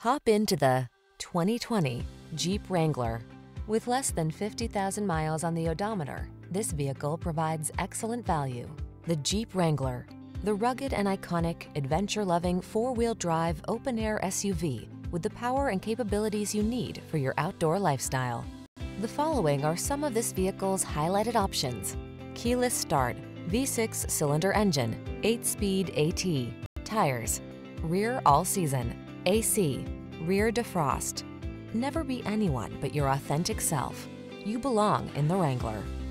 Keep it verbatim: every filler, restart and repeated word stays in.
Hop into the twenty twenty Jeep Wrangler. With less than fifty thousand miles on the odometer, this vehicle provides excellent value. The Jeep Wrangler, the rugged and iconic, adventure-loving four-wheel drive open-air S U V with the power and capabilities you need for your outdoor lifestyle. The following are some of this vehicle's highlighted options: keyless start, V six cylinder engine, eight speed A T, tires, rear all-season, A C, rear defrost. Never be anyone but your authentic self. You belong in the Wrangler.